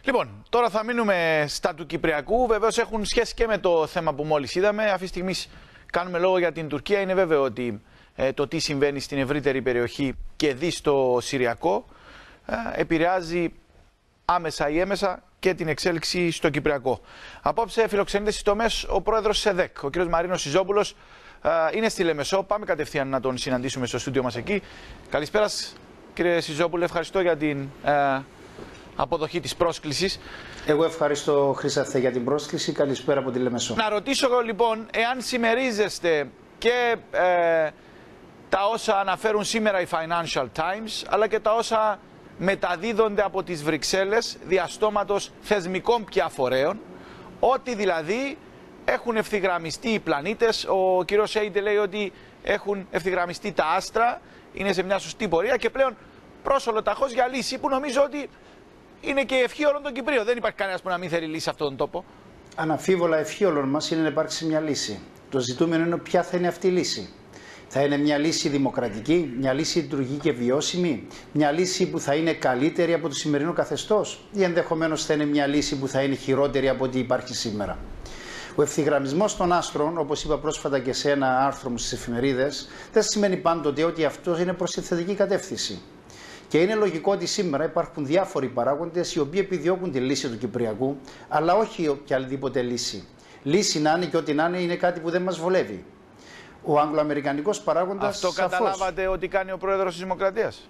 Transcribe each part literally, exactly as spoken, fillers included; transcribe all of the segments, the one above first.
Λοιπόν, τώρα θα μείνουμε στα του Κυπριακού. Βεβαίως έχουν σχέση και με το θέμα που μόλις είδαμε. Αυτή τη στιγμή κάνουμε λόγο για την Τουρκία. Είναι βέβαιο ότι ε, το τι συμβαίνει στην ευρύτερη περιοχή και δει στο Συριακό ε, επηρεάζει άμεσα ή έμεσα και την εξέλιξη στο Κυπριακό. Απόψε φιλοξενείται στις τομές ο πρόεδρος της ΕΔΕΚ, ο κ. Μαρίνος Σιζόπουλος. Ε, είναι στη Λεμεσό. Πάμε κατευθείαν να τον συναντήσουμε στο στούντιο μας εκεί. Καλησπέρα, κύριε Σιζόπουλε. Ευχαριστώ για την ε, αποδοχή της πρόσκλησης. Εγώ ευχαριστώ, Χρυσάθε, για την πρόσκληση. Καλησπέρα από τη Λεμεσό. Να ρωτήσω λοιπόν, εάν συμμερίζεστε και ε, τα όσα αναφέρουν σήμερα οι Financial Times, αλλά και τα όσα μεταδίδονται από τις Βρυξέλλες διαστόματος θεσμικών πια φορέων, ότι δηλαδή έχουν ευθυγραμμιστεί οι πλανήτες. Ο κύριος Σέιντε λέει ότι έχουν ευθυγραμμιστεί τα άστρα, είναι σε μια σωστή πορεία και πλέον πρόσωλο ταχώς για λύση, που νομίζω ότι είναι και η ευχή όλων των Κυπρίων. Δεν υπάρχει κανένας που να μην θέλει λύση σε αυτόν τον τόπο. Αναμφίβολα, ευχή όλων μας είναι να υπάρξει μια λύση. Το ζητούμενο είναι ποια θα είναι αυτή η λύση. Θα είναι μια λύση δημοκρατική, μια λύση λειτουργική και βιώσιμη, μια λύση που θα είναι καλύτερη από το σημερινό καθεστώς, ή ενδεχομένως θα είναι μια λύση που θα είναι χειρότερη από ό,τι υπάρχει σήμερα. Ο ευθυγραμμισμός των άστρων, όπως είπα πρόσφατα και σε ένα άρθρο μου στις εφημερίδες, δεν σημαίνει πάντοτε ότι αυτό είναι προς τη θετική κατεύθυνση. Και είναι λογικό ότι σήμερα υπάρχουν διάφοροι παράγοντες οι οποίοι επιδιώκουν τη λύση του Κυπριακού, αλλά όχι οποιαδήποτε λύση. Λύση να είναι και ό,τι να είναι είναι κάτι που δεν μας βολεύει. Ο Αγγλοαμερικανικός παράγοντας. Αυτό σαφώς καταλάβατε ότι κάνει ο πρόεδρος της Δημοκρατίας.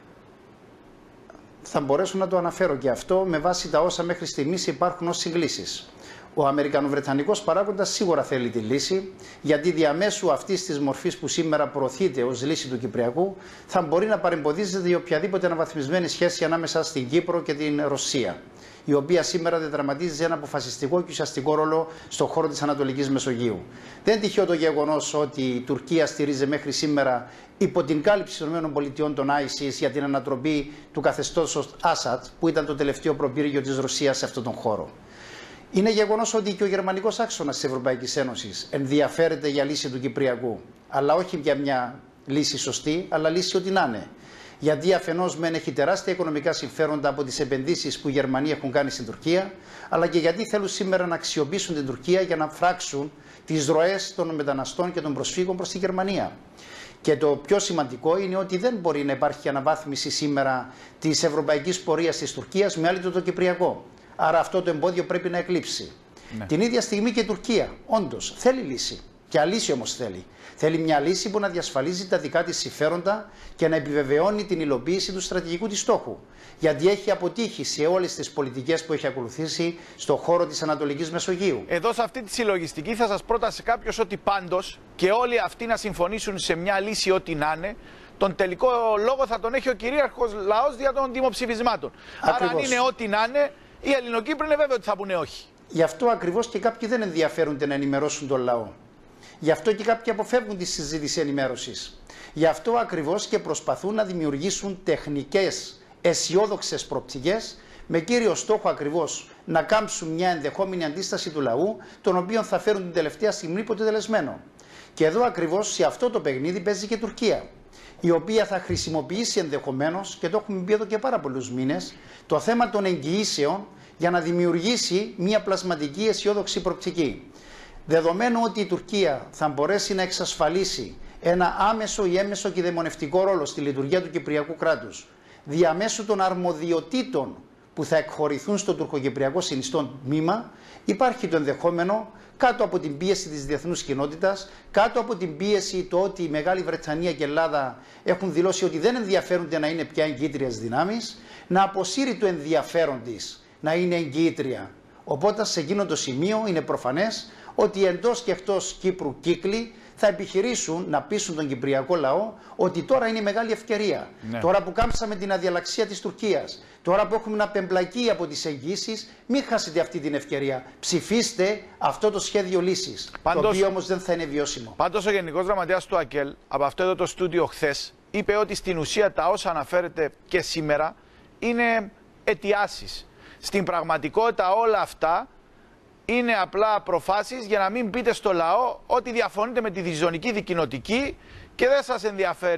Θα μπορέσω να το αναφέρω και αυτό με βάση τα όσα μέχρι στιγμής υπάρχουν ως συγκλήσεις. Ο Αμερικανοβρετανικός παράγοντας σίγουρα θέλει τη λύση, γιατί διαμέσου αυτής της μορφής που σήμερα προωθείται ως λύση του Κυπριακού θα μπορεί να παρεμποδίζεται η οποιαδήποτε αναβαθμισμένη σχέση ανάμεσα στην Κύπρο και την Ρωσία, η οποία σήμερα διαδραματίζει ένα αποφασιστικό και ουσιαστικό ρόλο στον χώρο της Ανατολικής Μεσογείου. Δεν είναι τυχαίο το γεγονός ότι η Τουρκία στηρίζει μέχρι σήμερα υπό την κάλυψη των ΗΠΑ τον άισις για την ανατροπή του καθεστώτος Άσαντ, που ήταν το τελευταίο προπύργιο της Ρωσίας σε αυτόν τον χώρο. Είναι γεγονός ότι και ο γερμανικός άξονας της Ευρωπαϊκής Ένωσης ενδιαφέρεται για λύση του Κυπριακού, αλλά όχι για μια λύση σωστή, αλλά λύση ό,τι να είναι. Γιατί αφενός μεν έχει τεράστια οικονομικά συμφέροντα από τις επενδύσεις που οι Γερμανοί έχουν κάνει στην Τουρκία, αλλά και γιατί θέλουν σήμερα να αξιοποιήσουν την Τουρκία για να φράξουν τις ροές των μεταναστών και των προσφύγων προς τη Γερμανία. Και το πιο σημαντικό είναι ότι δεν μπορεί να υπάρχει αναβάθμιση σήμερα της ευρωπαϊκής πορείας της Τουρκίας με άλλο το Κυπριακό. Άρα αυτό το εμπόδιο πρέπει να εκλείψει. Ναι. Την ίδια στιγμή και η Τουρκία, όντως, θέλει λύση. Ποια λύση όμως θέλει? Θέλει μια λύση που να διασφαλίζει τα δικά της συμφέροντα και να επιβεβαιώνει την υλοποίηση του στρατηγικού της στόχου. Γιατί έχει αποτύχει σε όλες τις πολιτικές που έχει ακολουθήσει στον χώρο της Ανατολικής Μεσογείου. Εδώ, σε αυτή τη συλλογιστική, θα σας πρότασε κάποιος ότι πάντως και όλοι αυτοί να συμφωνήσουν σε μια λύση, ό,τι να είναι, τον τελικό λόγο θα τον έχει ο κυρίαρχος λαός δια των δημοψηφισμάτων. Ακριβώς. Άρα, αν είναι ό,τι να είναι, οι Ελληνοκύπροι είναι βέβαιο ότι θα πούνε όχι. Γι' αυτό ακριβώς και κάποιοι δεν ενδιαφέρονται να ενημερώσουν τον λαό. Γι' αυτό και κάποιοι αποφεύγουν τη συζήτηση ενημέρωσης. Γι' αυτό ακριβώς και προσπαθούν να δημιουργήσουν τεχνικές, αισιόδοξες προοπτικές, με κύριο στόχο ακριβώς να κάμψουν μια ενδεχόμενη αντίσταση του λαού, τον οποίο θα φέρουν την τελευταία στιγμή υποτελεσμένο. Και εδώ ακριβώς σε αυτό το παιχνίδι παίζει και η Τουρκία, η οποία θα χρησιμοποιήσει ενδεχομένως, και το έχουμε πει εδώ και πάρα πολλούς μήνες, το θέμα των εγγυήσεων για να δημιουργήσει μια πλασματική αισιόδοξη προοπτική. Δεδομένου ότι η Τουρκία θα μπορέσει να εξασφαλίσει ένα άμεσο ή έμεσο και δαιμονευτικό ρόλο στη λειτουργία του Κυπριακού κράτους, διαμέσου των αρμοδιοτήτων που θα εκχωρηθούν στο τουρκοκυπριακό συνιστό τμήμα, υπάρχει το ενδεχόμενο, κάτω από την πίεση της διεθνούς κοινότητας, κάτω από την πίεση το ότι η Μεγάλη Βρετανία και η Ελλάδα έχουν δηλώσει ότι δεν ενδιαφέρονται να είναι πια εγκύτριες δυνάμεις, να αποσύρει το ενδιαφέρον της να είναι εγκύτρια. Οπότε σε εκείνο το σημείο είναι προφανές ότι εντός και εκτός Κύπρου κύκλοι θα επιχειρήσουν να πείσουν τον κυπριακό λαό ότι τώρα είναι η μεγάλη ευκαιρία. Ναι. Τώρα που κάμψαμε την αδιαλαξία της Τουρκίας, τώρα που έχουμε να πεμπλακεί από τις εγγύσεις, μην χάσετε αυτή την ευκαιρία. Ψηφίστε αυτό το σχέδιο λύσης, πάντως, το οποίο όμως δεν θα είναι βιώσιμο. Πάντως ο Γενικός Γραμματέας του ΑΚΕΛ, από αυτό εδώ το στούντιο χθες, είπε ότι στην ουσία τα όσα αναφέρεται και σήμερα είναι αιτιάσεις. Στην πραγματικότητα όλα αυτά είναι απλά προφάσεις για να μην πείτε στο λαό ότι διαφωνείτε με τη διζωνική δικοινοτική και δεν σας ενδιαφέρει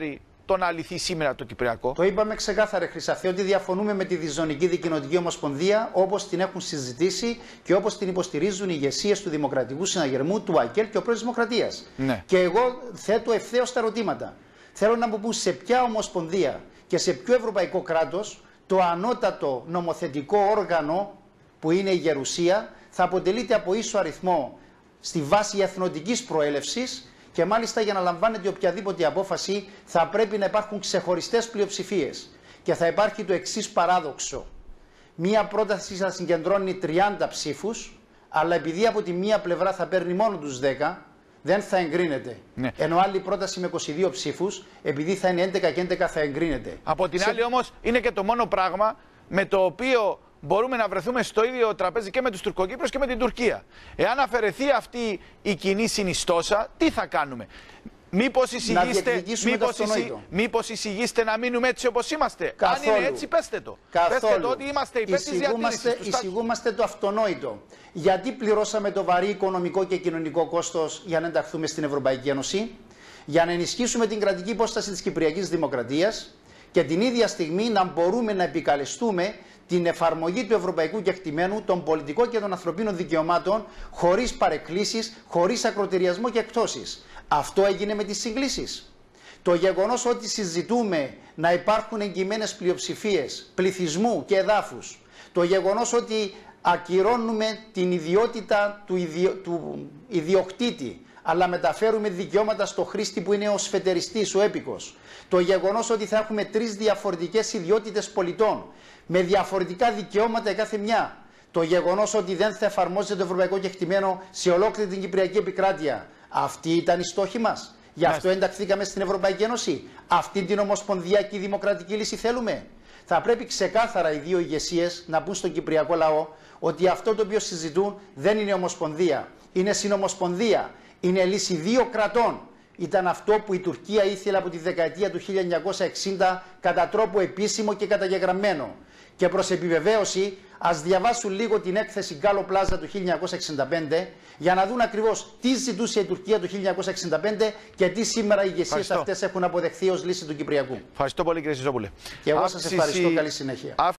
το να λυθεί σήμερα το Κυπριακό. Το είπαμε ξεκάθαρα, Χρυσαφέ, ότι διαφωνούμε με τη Διζωνική Δικοινοτική Ομοσπονδία όπως την έχουν συζητήσει και όπως την υποστηρίζουν οι ηγεσίες του Δημοκρατικού Συναγερμού, του ΑΚΕΛ και ο Πρόεδρος Δημοκρατίας. Ναι. Και εγώ θέτω ευθέως τα ερωτήματα. Θέλω να μου πούν σε ποια ομοσπονδία και σε ποιο ευρωπαϊκό κράτος το ανώτατο νομοθετικό όργανο που είναι η Γερουσία θα αποτελείται από ίσο αριθμό στη βάση εθνοτικής προέλευσης και μάλιστα για να λαμβάνεται οποιαδήποτε απόφαση θα πρέπει να υπάρχουν ξεχωριστές πλειοψηφίες. Και θα υπάρχει το εξής παράδοξο. Μία πρόταση θα συγκεντρώνει τριάντα ψήφους, αλλά επειδή από τη μία πλευρά θα παίρνει μόνο τους δέκα, δεν θα εγκρίνεται. Ναι. Ενώ άλλη πρόταση με είκοσι δύο ψήφους, επειδή θα είναι έντεκα και έντεκα θα εγκρίνεται. Από την Σε... άλλη όμως είναι και το μόνο πράγμα με το οποίο μπορούμε να βρεθούμε στο ίδιο τραπέζι και με τους Τουρκοκύπρους και με την Τουρκία. Εάν αφαιρεθεί αυτή η κοινή συνιστόσα, τι θα κάνουμε? Μήπως εισηγείστε, μήπως, εισι, μήπως εισηγείστε να μείνουμε έτσι όπως είμαστε? Καθόλου. Αν είναι έτσι, πέστε το. Καθόλου. Πέστε το ότι είμαστε υπέρ της διατήρησης. Εισηγούμαστε το αυτονόητο. Γιατί πληρώσαμε το βαρύ οικονομικό και κοινωνικό κόστος για να ενταχθούμε στην Ευρωπαϊκή Ένωση? Για να ενισχύσουμε την κρατική υπόσταση της Κυπριακής Δημοκρατίας και την ίδια στιγμή να μπορούμε να επικαλεστούμε την εφαρμογή του ευρωπαϊκού κεκτημένου, των πολιτικών και των ανθρωπίνων δικαιωμάτων, χωρίς παρεκκλήσεις, χωρίς ακροτηριασμό και εκπτώσεις. Αυτό έγινε με τις συγκλήσεις. Το γεγονός ότι συζητούμε να υπάρχουν εγγυημένες πλειοψηφίες πληθυσμού και εδάφους, το γεγονός ότι ακυρώνουμε την ιδιότητα του, ιδιο... του ιδιοκτήτη, αλλά μεταφέρουμε δικαιώματα στο χρήστη που είναι ο σφετεριστής, ο έπικος, το γεγονός ότι θα έχουμε τρεις διαφορετικές ιδιότητες πολιτών, με διαφορετικά δικαιώματα η κάθε μια, το γεγονός ότι δεν θα εφαρμόζεται το ευρωπαϊκό κεκτημένο σε ολόκληρη την Κυπριακή επικράτεια. Αυτή ήταν η στόχη μας. Γι' αυτό ενταχθήκαμε στην Ευρωπαϊκή Ένωση. Αυτή την ομοσπονδιακή δημοκρατική λύση θέλουμε. Θα πρέπει ξεκάθαρα οι δύο ηγεσίες να πούν στον Κυπριακό λαό ότι αυτό το οποίο συζητούν δεν είναι ομοσπονδία. Είναι συνομοσπονδία. Είναι λύση δύο κρατών. Ήταν αυτό που η Τουρκία ήθελε από τη δεκαετία του χίλια εννιακόσια εξήντα κατά τρόπο επίσημο και καταγεγραμμένο. Και προς επιβεβαίωση, ας διαβάσουν λίγο την έκθεση Γκάλο Πλάζα του χίλια εννιακόσια εξήντα πέντε για να δουν ακριβώς τι ζητούσε η Τουρκία το χίλια εννιακόσια εξήντα πέντε και τι σήμερα οι ηγεσίες αυτές έχουν αποδεχθεί ως λύση του Κυπριακού. Ευχαριστώ πολύ, κύριε Σιζόπουλε. Και εγώ σας ευχαριστώ. Καλή συνέχεια.